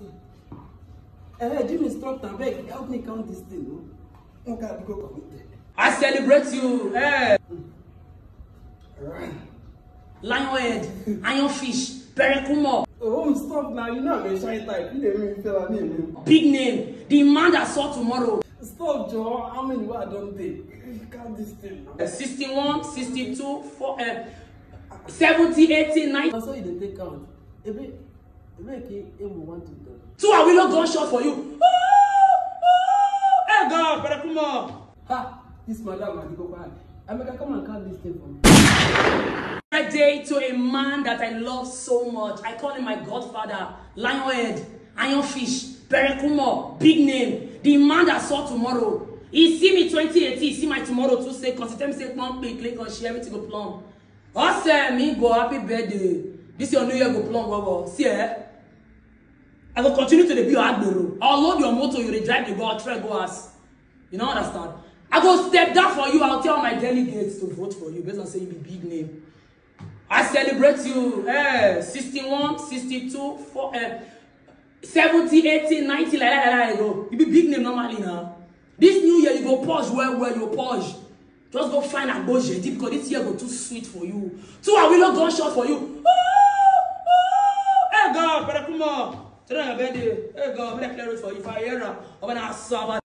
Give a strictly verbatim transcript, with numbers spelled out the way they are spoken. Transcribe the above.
Hey, Jim Instructor, beg, help me count this thing. No? Okay, go committed. I celebrate you. Hey. Right. Lionhead, Ironfish, Perekumo. Oh, stop now. You know I'm a shy type. You didn't even tell me. Big name. The man that saw tomorrow. Stop, Joe. How many words I don't take? Count this thing. Uh, sixty-one, sixty-two, four, uh, seventy, eighty, ninety. That's how you didn't take count. If it, if it came, one, two, three. Two are we not gunshot for you? Hey God, Perekumo. Ha! This madam, I go back. I make her come and count this thing for me. Birthday to a man that I love so much. I call him my godfather. Lionhead, Ironfish, Perekumo, big name. The man that saw tomorrow. He see me twenty eighteen, he see my tomorrow too say, cause he tell me say, plum, click, click, and share everything go plumb. I say, me go happy birthday. This your new year go plumb, go go. See eh? I will continue to be your admiral. I'll load your motor, you will drive the go, I'll try go ass. You don't understand? I go step down for you, I'll tell my delegates to vote for you based on saying you be big name. I celebrate you. Eh, sixty-one, sixty-two, four, eh, seventy, eighty, ninety, like that, like that, go. You be big name normally now. This new year, you go purge well, well, you purge. Just go find a go J D because this year go too sweet for you. Two are we not gunshot for you. Hey God, Perekumo. Today your birthday. Hey God, I'm going to clear it for you. If I hear her, I'm going to ask